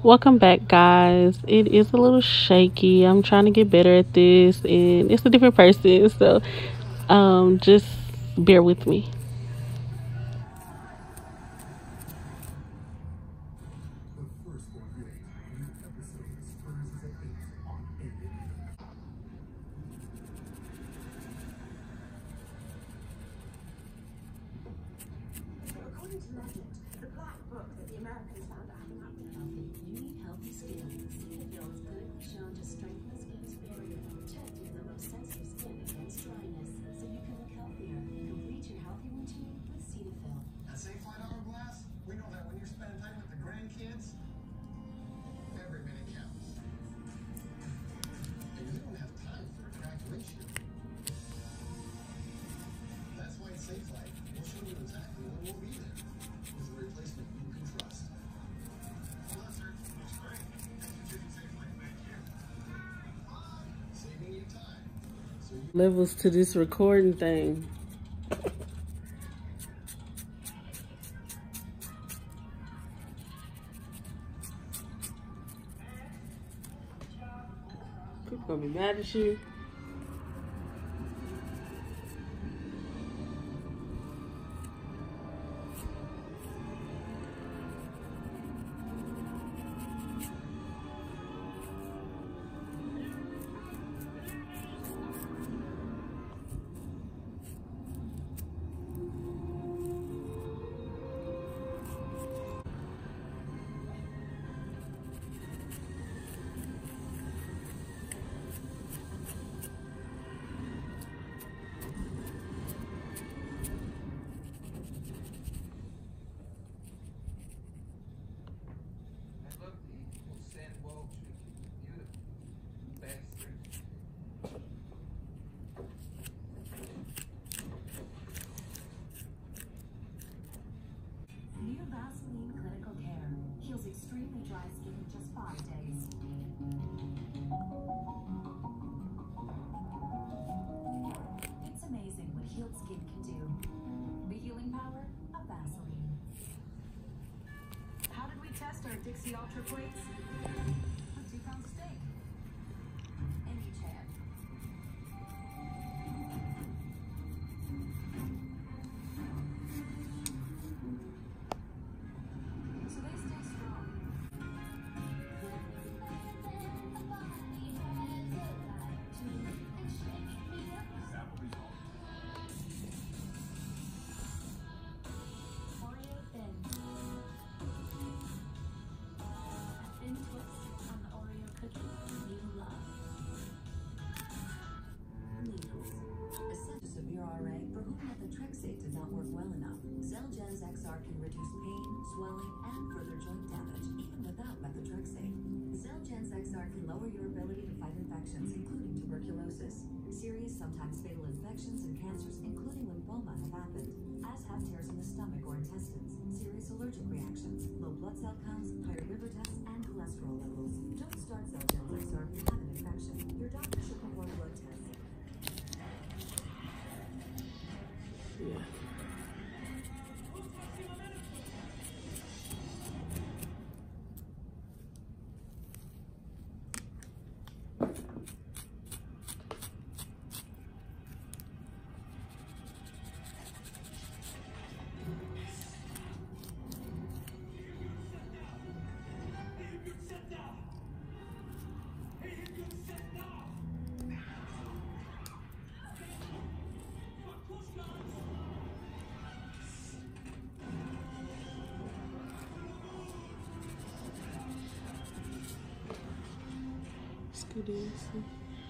Welcome back, guys. It is a little shaky. I'm trying to get better at this, and it's a different person, so just bear with me. According to legend, the black book that the Americans found out about healthy. You need healthy skin. Qapital is clinically shown to strengthen the skin's barrier, protecting the most sensitive skin against dryness, so you can look healthier. Complete your healthy routine with Cetaphil. That same $5 glass? We know that when you're spending time with the grandkids, every minute counts. And you don't have time for a cracked windshield. That's why it's Safe Light. We'll show you exactly when we'll be there. With a replacement you can trust. Hello, sir. Looks great. Thanks for choosing Safe Light. Thank you. Saving you time. So you Levels to this recording thing. People gonna be mad at you. New Vaseline Clinical Care heals extremely dry skin in just 5 days. It's amazing what healed skin can do. The healing power of Vaseline. How did we test our Dixie Ultra plates? On 2 pounds of steak. In each hand. So they stay strong. Oreo thin. A thin twist on the Oreo cookie you love. Needles. Essential severe RA for whom methotrexate does not work well enough. Xelgen's XR can reduce pain, swelling, and further joint damage, even without methotrexate. Xelgen's XR can lower your ability to fight infections, including tuberculosis. Serious, sometimes fatal infections and cancers, including lymphoma, have happened, as have tears in the stomach or intestines, serious allergic reactions, low blood cell counts, higher liver tests, and cholesterol levels. Don't start Xelgen's XR if you have an infection. Your doctor should perform blood tests. Yeah. Scoot.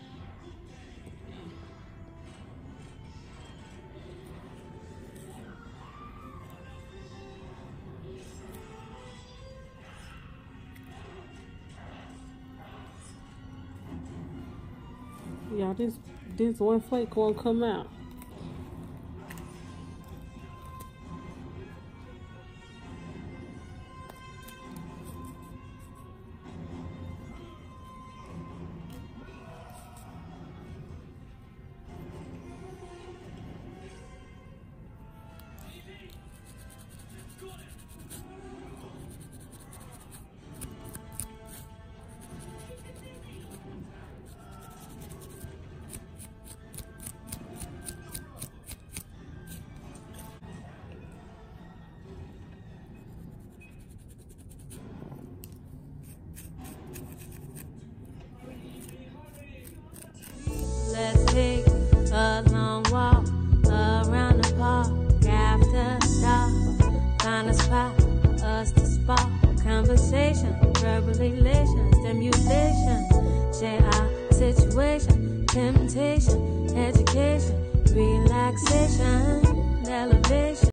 Y'all, this one flake won't come out. conversation, verbal elation, stimulation, share our situation, temptation, education, relaxation, elevation.